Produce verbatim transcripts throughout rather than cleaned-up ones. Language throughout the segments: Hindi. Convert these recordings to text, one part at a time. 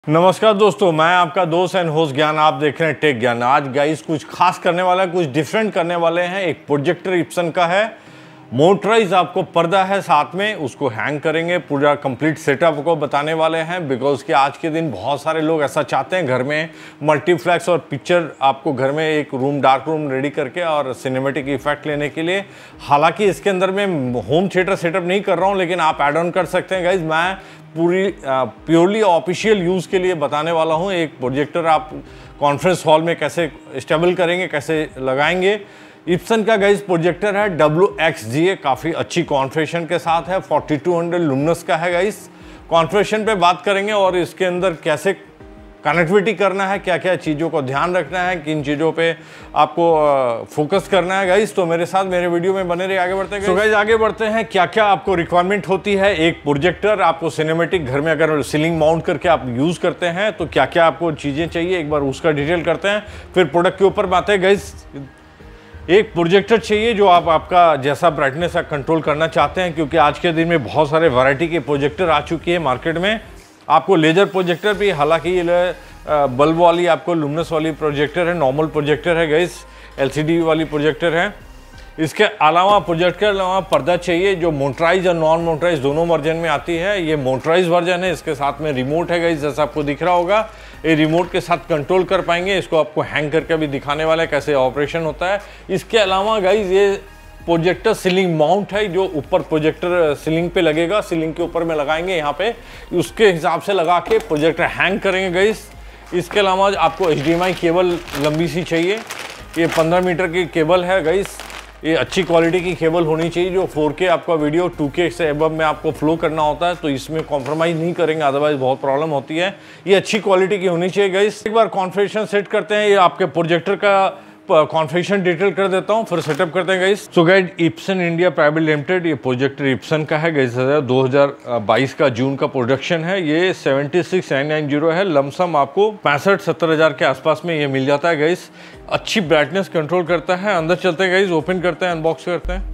नमस्कार दोस्तों, मैं आपका दोस्त एंड होस्ट ज्ञान। आप देख रहे हैं टेक ज्ञान। आज गाइस कुछ खास करने वाला है, कुछ डिफरेंट करने वाले हैं। एक प्रोजेक्टर इप्सन का है, मोटराइज आपको पर्दा है साथ में, उसको हैंग करेंगे। पूरा कंप्लीट सेटअप को बताने वाले हैं बिकॉज कि आज के दिन बहुत सारे लोग ऐसा चाहते हैं घर में मल्टीप्लेक्स और पिक्चर आपको घर में एक रूम डार्क रूम रेडी करके और सिनेमेटिक इफेक्ट लेने के लिए। हालांकि इसके अंदर मैं होम थिएटर सेटअप नहीं कर रहा हूं, लेकिन आप ऐड ऑन कर सकते हैं गाइज। मैं पूरी प्योरली ऑफिशियल यूज़ के लिए बताने वाला हूं। एक प्रोजेक्टर आप कॉन्फ्रेंस हॉल में कैसे स्टेबल करेंगे, कैसे लगाएंगे। इप्सन का गाइस प्रोजेक्टर है डब्ल्यू एक्स जी ए, काफ़ी अच्छी कॉन्फ़िगरेशन के साथ है। फोर्टी टू हंड्रेड लुमिनस का है गाइस। कॉन्फ़िगरेशन पे बात करेंगे और इसके अंदर कैसे कनेक्टिविटी करना है, क्या क्या चीज़ों को ध्यान रखना है, किन चीज़ों पे आपको फोकस करना है गाइस। तो मेरे साथ मेरे वीडियो में बने रहिए, आगे बढ़ते हैं। तो गाइस आगे बढ़ते हैं, क्या क्या आपको रिक्वायरमेंट होती है। एक प्रोजेक्टर आपको सिनेमेटिक घर में अगर सीलिंग माउंट करके आप यूज़ करते हैं तो क्या क्या आपको चीज़ें चाहिए, एक बार उसका डिटेल करते हैं, फिर प्रोडक्ट के ऊपर बातें। गाइस एक प्रोजेक्टर चाहिए जो आप आपका जैसा ब्राइटनेस आप कंट्रोल करना चाहते हैं, क्योंकि आज के दिन में बहुत सारे वैरायटी के प्रोजेक्टर आ चुकी है मार्केट में। आपको लेजर प्रोजेक्टर भी, हालांकि ये बल्ब वाली आपको लुमिनस वाली प्रोजेक्टर है, नॉर्मल प्रोजेक्टर है गाइस, एलसीडी वाली प्रोजेक्टर है। इसके अलावा प्रोजेक्टर के अलावा पर्दा चाहिए जो मोटराइज और नॉन मोटराइज दोनों वर्जन में आती है। ये मोटराइज वर्जन है, इसके साथ में रिमोट है गाइस, जैसा आपको दिख रहा होगा। ये रिमोट के साथ कंट्रोल कर पाएंगे। इसको आपको हैंग करके भी दिखाने वाला है कैसे ऑपरेशन होता है। इसके अलावा गाइस ये प्रोजेक्टर सीलिंग माउंट है, जो ऊपर प्रोजेक्टर सीलिंग पे लगेगा, सीलिंग के ऊपर में लगाएंगे यहाँ पे, उसके हिसाब से लगा के प्रोजेक्टर हैंग करेंगे गाइस। इसके अलावा आपको H D M I cable लंबी सी चाहिए। ये पंद्रह मीटर की केबल है गाइस। ये अच्छी क्वालिटी की केबल होनी चाहिए जो फोर के आपका वीडियो टू के से एबव में आपको फ्लो करना होता है, तो इसमें कॉम्प्रोमाइज़ नहीं करेंगे, अदरवाइज बहुत प्रॉब्लम होती है। ये अच्छी क्वालिटी की होनी चाहिए गाइस। एक बार कॉन्फ़िगरेशन सेट करते हैं, ये आपके प्रोजेक्टर का कॉन्फ़िगरेशन डिटेल कर देता हूं, फिर सेटअप करते हैं guys. So guys Epson India private limited, ये प्रोजेक्टर इप्सन का है गाइस। दो हज़ार बाईस का जून का प्रोडक्शन है। ये seventy six nine nine zero है। लमसम आपको पैंसठ सत्तर हज़ार के आसपास में ये मिल जाता है गाइस। अच्छी ब्राइटनेस कंट्रोल करता है। अंदर चलते हैं गाइस, ओपन करते हैं, अनबॉक्स करते हैं।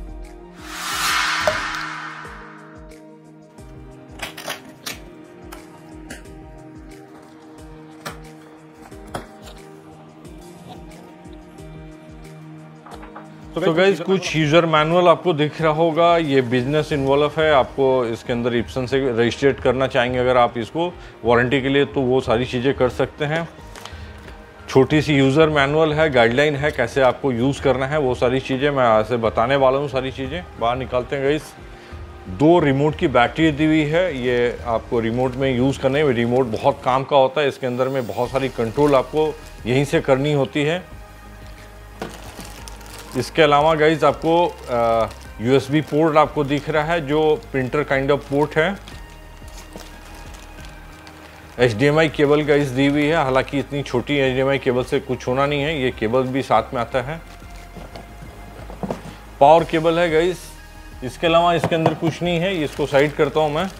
तो गाइस कुछ यूज़र मैनुअल आपको दिख रहा होगा। ये बिजनेस इन्वॉल्व है, आपको इसके अंदर इप्सन से रजिस्ट्रेट करना चाहेंगे अगर आप इसको वारंटी के लिए, तो वो सारी चीज़ें कर सकते हैं। छोटी सी यूज़र मैनुअल है, गाइडलाइन है कैसे आपको यूज़ करना है, वो सारी चीज़ें मैं आपसे बताने वाला हूँ। सारी चीज़ें बाहर निकालते हैं गाइस। दो रिमोट की बैटरी दी हुई है, ये आपको रिमोट में यूज़ करने में, रिमोट बहुत काम का होता है। इसके अंदर में बहुत सारी कंट्रोल आपको यहीं से करनी होती है। इसके अलावा गाइज आपको यूएसबी पोर्ट आपको दिख रहा है, जो प्रिंटर काइंड ऑफ पोर्ट है। H D M I cable guys दी हुई है, हालांकि इतनी छोटी H D M I cable से कुछ होना नहीं है, ये केबल भी साथ में आता है। पावर केबल है गाइज। इसके अलावा इसके अंदर कुछ नहीं है, इसको साइड करता हूं मैं।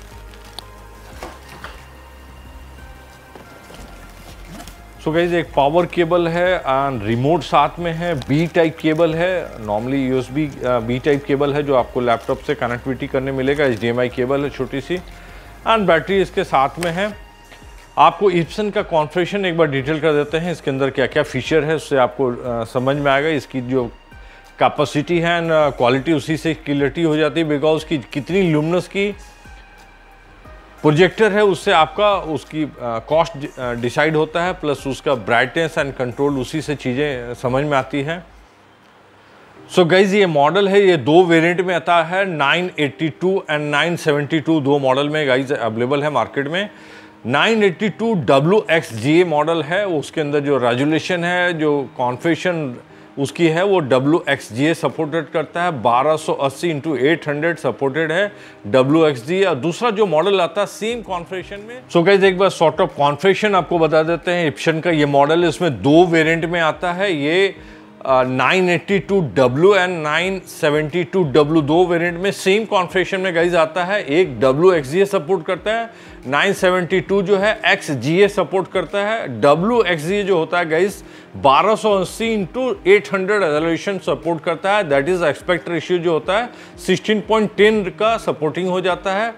सो गाइज एक पावर केबल है एंड रिमोट साथ में है। बी टाइप केबल है, normally USB B type cable है जो आपको लैपटॉप से कनेक्टिविटी करने मिलेगा। H D M I cable है छोटी सी, एंड बैटरी इसके साथ में है। आपको इप्सन का कॉन्फ़िगरेशन एक बार डिटेल कर देते हैं, इसके अंदर क्या क्या फीचर है उससे आपको आ, समझ में आएगा। इसकी जो कैपेसिटी है एंड क्वालिटी उसी से क्लियरिटी हो जाती है, बिकॉज की कितनी लुमिनस की प्रोजेक्टर है उससे आपका उसकी कॉस्ट डिसाइड होता है, प्लस उसका ब्राइटनेस एंड कंट्रोल उसी से चीज़ें समझ में आती है। सो so गाइज ये मॉडल है, ये दो वेरिएंट में आता है, nine eighty two and nine seventy two, दो मॉडल में गाइज अवेलेबल है मार्केट में। Nine eighty two W X G A model है, उसके अंदर जो रेजोल्यूशन है, जो कॉन्फ़िगरेशन उसकी है, वो W X G A supported करता है। बारह सौ अस्सी इंटू एट हंड्रेड सपोर्टेड है डब्ल्यू एक्स जी ए। और दूसरा जो मॉडल आता है सेम कॉन्फ़िगरेशन में। सो गाइस एक बार सॉर्ट ऑफ कॉन्फ़िगरेशन आपको बता देते हैं। इप्सन का ये मॉडल है, इसमें दो वेरिएंट में आता है। ये nine eighty two W and nine seventy two W दो वेरिएंट में सेम कॉन्फ़िगरेशन में गाइज आता है। एक W X G A support करता है, नाइन सेवेंटी टू जो है एक्स जी ए सपोर्ट करता है। डब्ल्यू एक्स जी ए जो होता है गाइज बारह सौ अस्सी into eight hundred resolution support करता है। दैट इज एक्सपेक्ट रेशियो जो होता है सिक्सटीन पॉइंट टेन का सपोर्टिंग हो जाता है।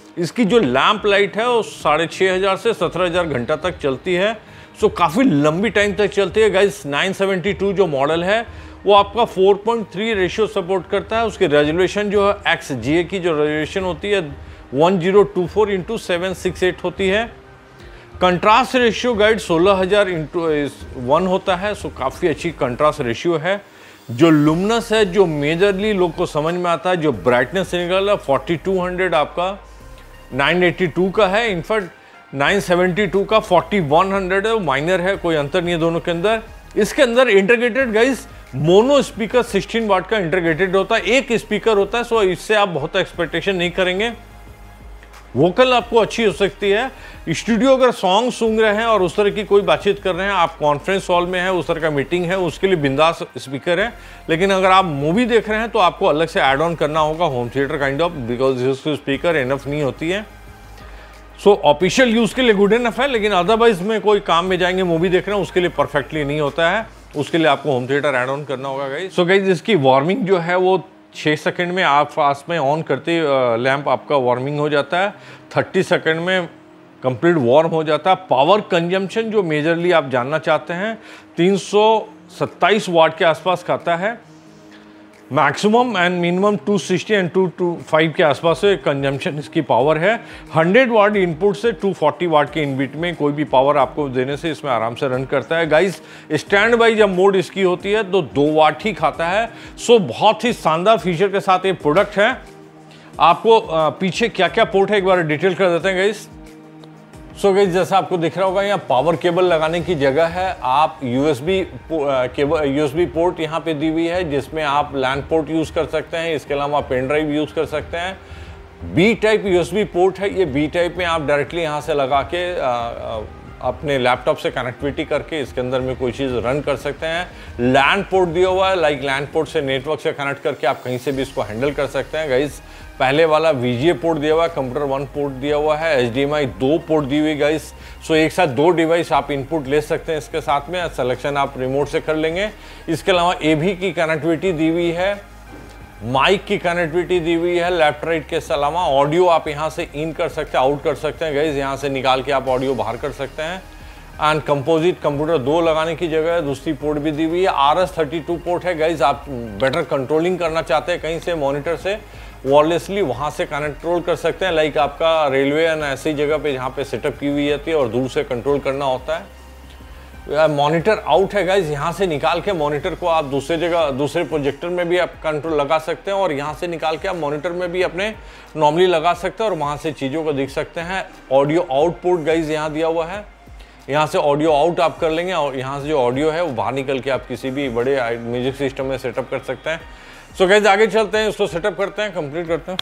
इसकी जो लैंप लाइट है वो साढ़े छः हज़ार से सत्रह हज़ार घंटा तक चलती है। सो काफ़ी लंबी टाइम तक चलती है गाइस। नाइन सेवेंटी टू जो मॉडल है वो आपका four point three ratio support करता है। उसकी रेजोल्यूशन जो है एक्स जी ए की जो रेजोल्यूशन होती है one zero two four into seven six eight होती है। कंट्रास्ट रेशियो गाइड सोलह हज़ार इंटू वन होता है। सो काफ़ी अच्छी कंट्रास्ट रेशियो है। जो लुमिनस है, जो मेजरली लोग को समझ में आता है, जो ब्राइटनेस निकल है फोर्टी टू हंड्रेड आपका नाइन एटी टू का है, इनफैक्ट नाइन सेवेंटी टू का फोर्टी वन हंड्रेड है, माइनर है, कोई अंतर नहीं है दोनों के अंदर। इसके अंदर integrated guys mono speaker sixteen watt का इंटीग्रेटेड होता है, एक स्पीकर होता है। सो इससे आप बहुत एक्सपेक्टेशन नहीं करेंगे। वोकल आपको अच्छी हो सकती है। स्टूडियो अगर सॉन्ग सुन रहे हैं और उस तरह की कोई बातचीत कर रहे हैं, आप कॉन्फ्रेंस हॉल में है, उस तरह का मीटिंग है, उसके लिए बिंदास स्पीकर है। लेकिन अगर आप मूवी देख रहे हैं तो आपको अलग से ऐड ऑन करना होगा home theatre kind of, because इसकी स्पीकर इनफ नहीं होती है। सो ऑफिशियल यूज के लिए गुड इनफ है, लेकिन अदरवाइज में कोई काम में जाएंगे मूवी देख रहे हैं उसके लिए परफेक्टली नहीं होता है, उसके लिए आपको होम थिएटर ऐड ऑन करना होगा गाइस। सो गाइस इसकी वार्मिंग जो है वो छः सेकंड में आप फास्ट में ऑन करते लैंप आपका वार्मिंग हो जाता है, थर्टी सेकंड में कंप्लीट वार्म हो जाता है। पावर कंजम्पशन जो मेजरली आप जानना चाहते हैं तीन सौ सत्ताईस वाट के आसपास खाता है। Maximum and minimum two sixty and two two five के आसपास से कंजम्पशन इसकी पावर है। हंड्रेड वाट इनपुट से टू फोर्टी वाट के इनबिट में कोई भी पावर आपको देने से इसमें आराम से रन करता है गाइस। स्टैंड बाई जब मोड इसकी होती है तो दो वाट ही खाता है। सो बहुत ही शानदार फीचर के साथ ये प्रोडक्ट है। आपको पीछे क्या क्या पोर्ट है एक बार डिटेल कर देते हैं गाइस। सो गाइस जैसा आपको दिख रहा होगा यहाँ पावर केबल लगाने की जगह है। आप यूएसबी केबल यूएसबी पोर्ट यहाँ पे दी हुई है जिसमें आप लैंड पोर्ट यूज़ कर सकते हैं। इसके अलावा पेन ड्राइव यूज़ कर सकते हैं। बी टाइप यूएसबी पोर्ट है, ये बी टाइप में आप डायरेक्टली यहाँ से लगा के आ, आ, अपने लैपटॉप से कनेक्टिविटी करके इसके अंदर में कोई चीज़ रन कर सकते हैं। लैंड पोर्ट दिया हुआ है, लाइक लैंड पोर्ट से नेटवर्क से कनेक्ट करके आप कहीं से भी इसको हैंडल कर सकते हैं गाइस। पहले वाला वीजीए पोर्ट दिया हुआ है, कंप्यूटर वन पोर्ट दिया हुआ है, एचडीएमआई दो पोर्ट दी हुई गाइस। सो एक साथ दो डिवाइस आप इनपुट ले सकते हैं इसके साथ में, सिलेक्शन आप रिमोट से कर लेंगे। इसके अलावा एवी की कनेक्टिविटी दी हुई है, माइक की कनेक्टिविटी दी हुई है लेफ्ट राइट के अलावा। ऑडियो आप यहाँ से इन कर सकते हैं, आउट कर सकते हैं गाइस, यहाँ से निकाल के आप ऑडियो बाहर कर सकते हैं। एंड कंपोजिट कंप्यूटर दो लगाने की जगह है, दूसरी पोर्ट भी दी हुई है। R S thirty two port है गाइस, आप बेटर कंट्रोलिंग करना चाहते हैं कहीं से मॉनिटर से वायरलेसली वहाँ से कंट्रोल कर सकते हैं। लाइक आपका रेलवे एंड ऐसी जगह पे जहाँ पे सेटअप की हुई जाती है और दूर से कंट्रोल करना होता है। मॉनिटर आउट है गाइस, यहाँ से निकाल के मॉनिटर को आप दूसरे जगह दूसरे प्रोजेक्टर में भी आप कंट्रोल लगा सकते हैं और यहाँ से निकाल के आप मॉनिटर में भी अपने नॉर्मली लगा सकते हैं और वहाँ से चीज़ों को देख सकते हैं। ऑडियो आउटपुट गाइस यहाँ दिया हुआ है, यहाँ से ऑडियो आउट आप कर लेंगे और यहाँ से जो ऑडियो है वो बाहर निकल के आप किसी भी बड़े म्यूजिक सिस्टम में सेटअप कर सकते हैं। सो गाइज आगे चलते हैं, उसको सेटअप करते हैं, कंप्लीट करते हैं।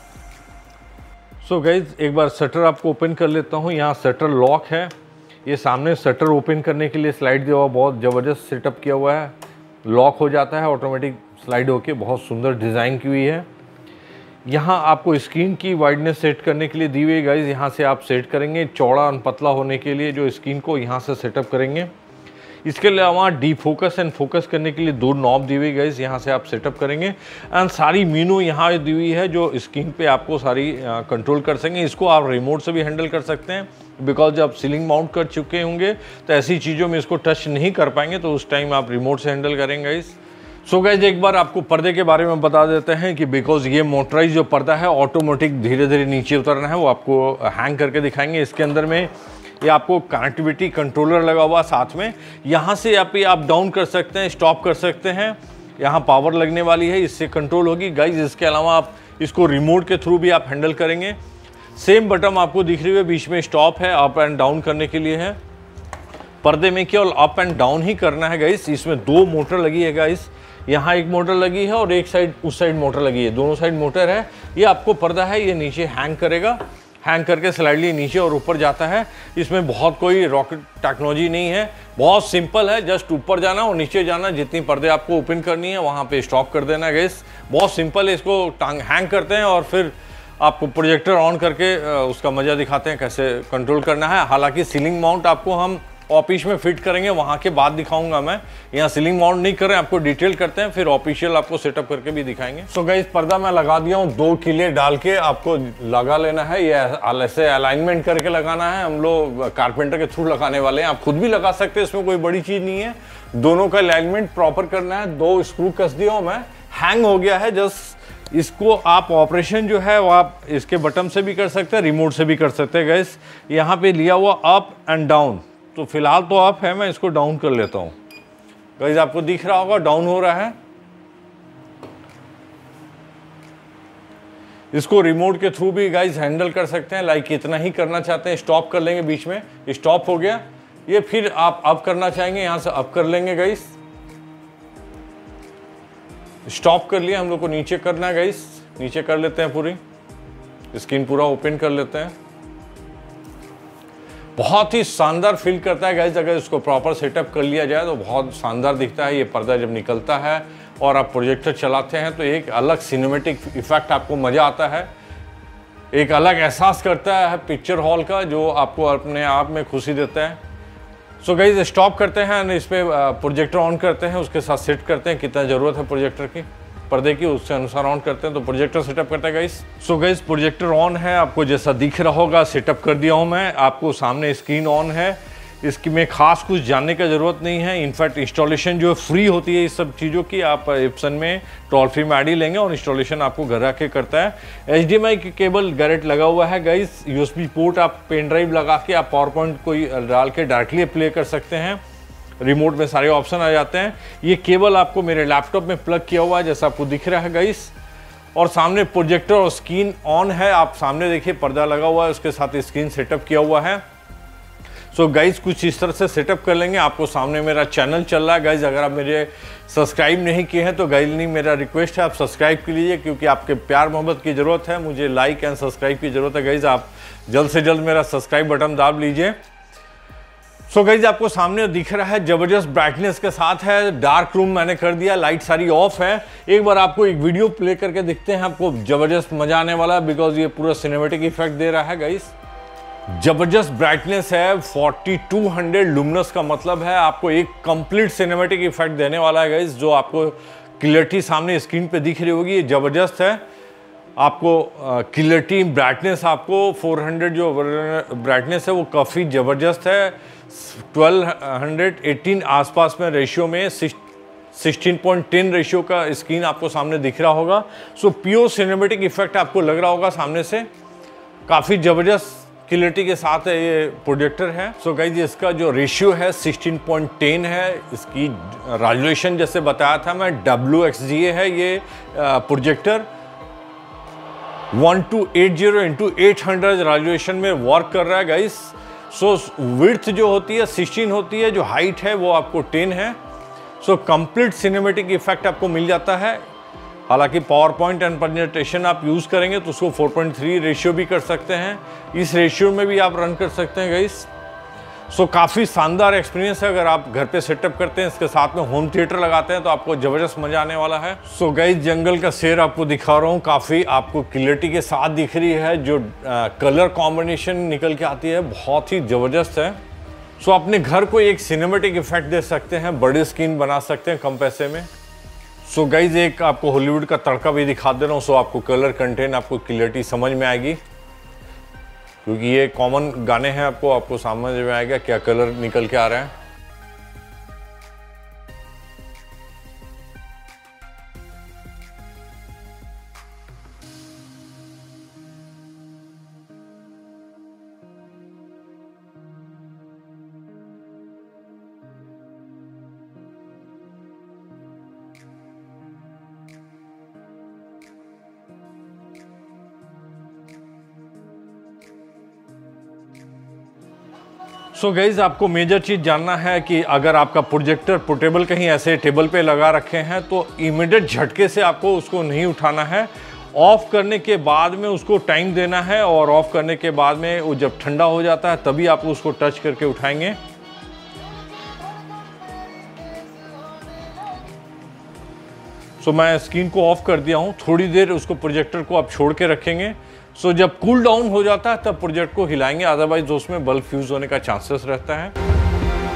सो गाइज एक बार शटर आपको ओपन कर लेता हूँ। यहाँ शटर लॉक है, ये सामने शटर ओपन करने के लिए स्लाइड दिया हुआ, बहुत ज़बरदस्त सेटअप किया हुआ है। लॉक हो जाता है ऑटोमेटिक स्लाइड होके, बहुत सुंदर डिज़ाइन की हुई है। यहाँ आपको स्क्रीन की वाइडनेस सेट करने के लिए दी हुई गाइज, यहाँ से आप सेट करेंगे चौड़ा और पतला होने के लिए जो स्क्रीन को यहाँ से सेटअप करेंगे। इसके अलावा डी फोकस एंड फोकस करने के लिए दो नॉब दी हुई गाइस, यहाँ से आप सेटअप करेंगे। एंड सारी मीनू यहाँ दी हुई है जो स्क्रीन पे आपको सारी कंट्रोल कर सकेंगे। इसको आप रिमोट से भी हैंडल कर सकते हैं, बिकॉज जब सीलिंग माउंट कर चुके होंगे तो ऐसी चीज़ों में इसको टच नहीं कर पाएंगे, तो उस टाइम आप रिमोट से हैंडल करेंगे गाइस। सो गाइज एक बार आपको पर्दे के बारे में बता देते हैं कि बिकॉज ये मोटराइज जो पर्दा है ऑटोमेटिक धीरे धीरे नीचे उतरना है, वो आपको हैंग करके दिखाएंगे। इसके अंदर में ये आपको कनेक्टिविटी कंट्रोलर लगा हुआ साथ में, यहाँ से आप ये अप डाउन कर सकते हैं, स्टॉप कर सकते हैं। यहाँ पावर लगने वाली है, इससे कंट्रोल होगी गाइज। इसके अलावा आप इसको रिमोट के थ्रू भी आप हैंडल करेंगे। सेम बटन आपको दिख रही है, बीच में स्टॉप है, अप एंड डाउन करने के लिए है। पर्दे में केवल अप एंड डाउन ही करना है गाइज। इसमें दो मोटर लगी है गाइज, यहाँ एक मोटर लगी है और एक साइड उस साइड मोटर लगी है, दोनों साइड मोटर है। ये आपको पर्दा है, ये नीचे हैंग करेगा, हैंग करके स्लाइडली नीचे और ऊपर जाता है। इसमें बहुत कोई रॉकेट टेक्नोलॉजी नहीं है, बहुत सिंपल है, जस्ट ऊपर जाना और नीचे जाना। जितनी पर्दे आपको ओपन करनी है वहाँ पे स्टॉप कर देना गैस, बहुत सिंपल है। इसको टांग हैंग करते हैं और फिर आपको प्रोजेक्टर ऑन करके उसका मज़ा दिखाते हैं कैसे कंट्रोल करना है। हालांकि सीलिंग माउंट आपको हम ऑफिस में फिट करेंगे, वहाँ के बाद दिखाऊंगा मैं। यहाँ सीलिंग माउंट नहीं कर रहे हैं, आपको डिटेल करते हैं, फिर ऑफिशियल आपको सेटअप करके भी दिखाएंगे। सो गाइस पर्दा मैं लगा दिया हूँ, दो किले डाल के आपको लगा लेना है। ये ऐसे अलाइनमेंट करके लगाना है, हम लोग कारपेंटर के थ्रू लगाने वाले हैं। आप खुद भी लगा सकते हैं, इसमें कोई बड़ी चीज़ नहीं है। दोनों का अलाइनमेंट प्रॉपर करना है। दो स्क्रू कस दिया हूँ मैं, हैंग हो गया है जस्ट। इसको आप ऑपरेशन जो है वो आप इसके बटन से भी कर सकते हैं, रिमोट से भी कर सकते हैं। गैस यहाँ पे लिया हुआ अप एंड डाउन, तो फिलहाल तो अप है, मैं इसको डाउन कर लेता हूँ। गैस आपको दिख रहा होगा डाउन हो रहा है। इसको रिमोट के थ्रू भी गाइस हैंडल कर सकते हैं, लाइक इतना ही करना चाहते हैं स्टॉप कर लेंगे, बीच में स्टॉप हो गया। ये फिर आप अप करना चाहेंगे, यहाँ से अप कर लेंगे गाइस। स्टॉप कर लिया, हम लोग को नीचे करना है गाइस, नीचे कर लेते हैं, पूरी स्क्रीन पूरा ओपन कर लेते हैं। बहुत ही शानदार फील करता है गाइस, अगर इसको प्रॉपर सेटअप कर लिया जाए तो बहुत शानदार दिखता है। ये पर्दा जब निकलता है और आप प्रोजेक्टर चलाते हैं तो एक अलग सिनेमेटिक इफेक्ट आपको मज़ा आता है, एक अलग एहसास करता है पिक्चर हॉल का, जो आपको अपने आप में खुशी देता है। सो गाइस स्टॉप करते हैं, इस पे प्रोजेक्टर ऑन करते हैं, उसके साथ सेट करते हैं कितना ज़रूरत है प्रोजेक्टर की, पर्दे की, उसके अनुसार ऑन करते हैं। तो प्रोजेक्टर सेटअप करते हैं guys. So guys projector on है, आपको जैसा दिख रहा होगा सेटअप कर दिया हूँ मैं। आपको सामने स्क्रीन ऑन है, इसकी में खास कुछ जानने का ज़रूरत नहीं है। इनफैक्ट इंस्टॉलेशन जो फ्री होती है इस सब चीज़ों की, आप इप्सन में टोल फ्री में आईडी लेंगे और इंस्टॉलेशन आपको घर आके करता है। एच डी एम आई की केबल डायरेक्ट लगा हुआ है गाइस। यूएसबी पोर्ट आप पेन ड्राइव लगा के आप पावर पॉइंट कोई डाल के डायरेक्टली प्ले कर सकते हैं। रिमोट में सारे ऑप्शन आ जाते हैं। ये केबल आपको मेरे लैपटॉप में प्लग किया हुआ है, जैसा आपको दिख रहा है गाइस। और सामने प्रोजेक्टर और स्क्रीन ऑन है, आप सामने देखिए पर्दा लगा हुआ है, उसके साथ स्क्रीन सेटअप किया हुआ है। सो so गाइज कुछ इस तरह से सेटअप कर लेंगे। आपको सामने मेरा चैनल चल रहा है गाइज, अगर आप मेरे सब्सक्राइब नहीं किए हैं तो गाइज नहीं, मेरा रिक्वेस्ट है आप सब्सक्राइब कर लीजिए, क्योंकि आपके प्यार मोहब्बत की ज़रूरत है, मुझे लाइक एंड सब्सक्राइब की ज़रूरत है गाइज। आप जल्द से जल्द मेरा सब्सक्राइब बटन दाब लीजिए। सो so गाइज आपको सामने दिख रहा है ज़बरदस्त ब्राइटनेस के साथ है। डार्क रूम मैंने कर दिया, लाइट सारी ऑफ है। एक बार आपको एक वीडियो प्ले करके दिखते हैं, आपको ज़बरदस्त मज़ा आने वाला है, बिकॉज ये पूरा सिनेमेटिक इफेक्ट दे रहा है गाइज। जबरदस्त ब्राइटनेस है, फोर्टी टू हंड्रेड लुमिनस का मतलब है आपको एक कंप्लीट सिनेमैटिक इफेक्ट देने वाला है गाइस। जो आपको क्लियरिटी सामने स्क्रीन पे दिख रही होगी, ये जबरदस्त है। आपको क्लियरिटी ब्राइटनेस आपको फोर हंड्रेड जो ब्राइटनेस है वो काफ़ी ज़बरदस्त है। ट्वेल्व एटीन आसपास में रेशियो में सिक्सटीन पॉइंट टेन रेशियो का स्क्रीन आपको सामने दिख रहा होगा। सो प्योर सिनेमैटिक इफेक्ट आपको लग रहा होगा सामने से, काफ़ी ज़बरदस्त क्लियरिटी के साथ है ये प्रोजेक्टर है। सो गाइज इसका जो रेशियो है सिक्सटीन पॉइंट टेन है। इसकी रेजोल्यूशन जैसे बताया था मैं डब्ल्यू एक्स जी ए है ये projector. One two eight zero into eight hundred resolution में वर्क कर रहा है गाइज। सो विड्थ जो होती है सिक्सटीन होती है, जो हाइट है वो आपको टेन है। सो कंप्लीट सिनेमेटिक इफेक्ट आपको मिल जाता है। हालांकि पावर पॉइंट एंड प्रेजेंटेशन आप यूज़ करेंगे तो उसको फोर पॉइंट थ्री रेशियो भी कर सकते हैं, इस रेशियो में भी आप रन कर सकते हैं गाइस। सो काफ़ी शानदार एक्सपीरियंस है। अगर आप घर पे सेटअप करते हैं, इसके साथ में होम थिएटर लगाते हैं तो आपको ज़बरदस्त मज़ा आने वाला है। सो गाइस जंगल का शेर आपको दिखा रहा हूँ, काफ़ी आपको क्लियरिटी के साथ दिख रही है। जो आ, कलर कॉम्बिनेशन निकल के आती है बहुत ही ज़बरदस्त है। सो अपने घर को एक सिनेमेटिक इफेक्ट दे सकते हैं, बड़ी स्क्रीन बना सकते हैं कम पैसे में। सो so गाइज एक आपको हॉलीवुड का तड़का भी दिखा दे रहा हूँ। सो so आपको कलर कंटेंट आपको क्लियरिटी समझ में आएगी, क्योंकि ये कॉमन गाने हैं, आपको आपको समझ में आएगा क्या कलर निकल के आ रहा है। सो गाइज आपको मेजर चीज़ जानना है कि अगर आपका प्रोजेक्टर पोर्टेबल कहीं ऐसे टेबल पे लगा रखे हैं तो इमीडिएट झटके से आपको उसको नहीं उठाना है। ऑफ करने के बाद में उसको टाइम देना है, और ऑफ करने के बाद में वो जब ठंडा हो जाता है तभी आप उसको टच करके उठाएंगे। सो मैं स्क्रीन को ऑफ कर दिया हूँ। थोड़ी देर उसको प्रोजेक्टर को आप छोड़ के रखेंगे। सो so, जब कूल डाउन हो जाता है तब प्रोजेक्ट को हिलाएंगे, अदरवाइज उसमें बल्ब फ्यूज होने का चांसेस रहता है।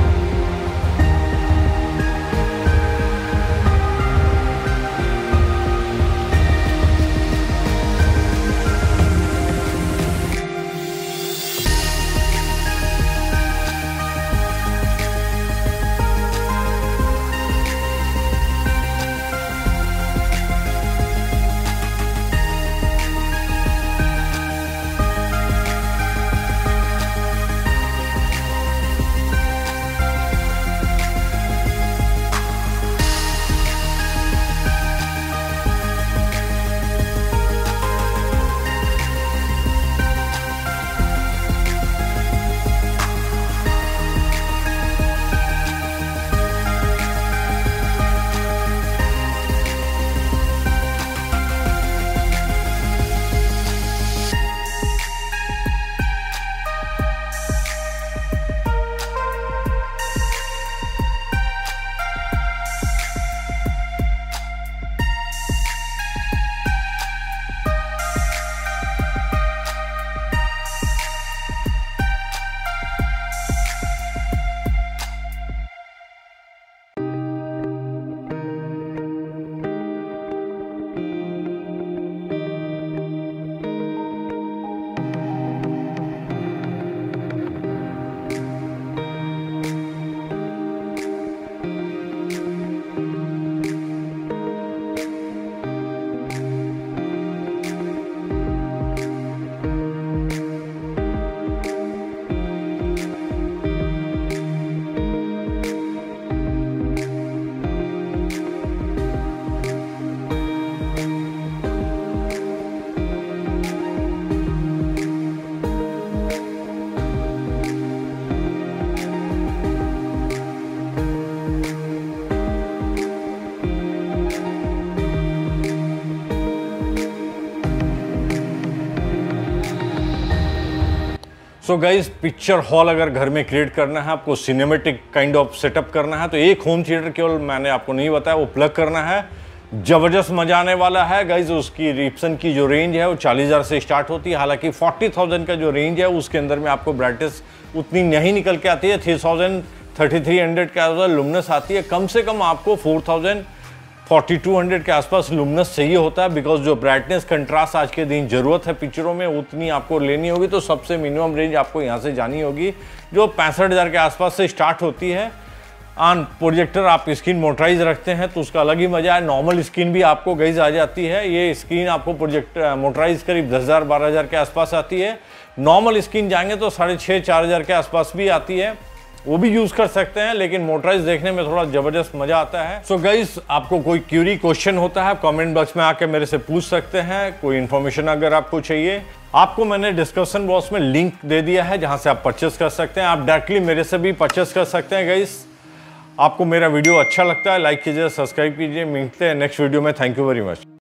सो गाइस, पिक्चर हॉल अगर घर में क्रिएट करना है, आपको सिनेमेटिक काइंड ऑफ सेटअप करना है, तो एक होम थिएटर केवल मैंने आपको नहीं बताया, वो प्लग करना है। जबरदस्त मजा आने वाला है गाइस। उसकी रिप्सन की जो रेंज है वो चालीस हज़ार से स्टार्ट होती है, हालांकि चालीस हज़ार का जो रेंज है उसके अंदर में आपको ब्राइटनेस उतनी नहीं निकल के आती है। तीन हज़ार तैंतीस सौ का लुमिनस आती है। कम से कम आपको चार हज़ार बयालीस सौ के आसपास लुमिनस चाहिए होता है, बिकॉज जो ब्राइटनेस कंट्रास्ट आज के दिन जरूरत है पिक्चरों में उतनी आपको लेनी होगी। तो सबसे मिनिमम रेंज आपको यहाँ से जानी होगी जो पैंसठ हज़ार के आसपास से स्टार्ट होती है। ऑन प्रोजेक्टर आप स्क्रीन मोटराइज रखते हैं तो उसका अलग ही मजा है। नॉर्मल स्क्रीन भी आपको गाइस आ जाती है। ये स्क्रीन आपको प्रोजेक्टर मोटराइज करीब दस हज़ार बारह हज़ार के आसपास आती है। नॉर्मल स्क्रीन जाएंगे तो साढ़े छः चार हज़ार के आसपास भी आती है, वो भी यूज़ कर सकते हैं, लेकिन मोटराइज देखने में थोड़ा ज़बरदस्त मज़ा आता है। सो so गाइस, आपको कोई क्यूरी क्वेश्चन होता है कमेंट बॉक्स में आके मेरे से पूछ सकते हैं। कोई इन्फॉर्मेशन अगर आपको चाहिए, आपको मैंने डिस्क्रिप्शन बॉक्स में लिंक दे दिया है जहां से आप परचेस कर सकते हैं। आप डायरेक्टली मेरे से भी परचेस कर सकते हैं। गाइस, आपको मेरा वीडियो अच्छा लगता है लाइक कीजिए, सब्सक्राइब कीजिए। मिलते हैं नेक्स्ट वीडियो में। Thank you very much.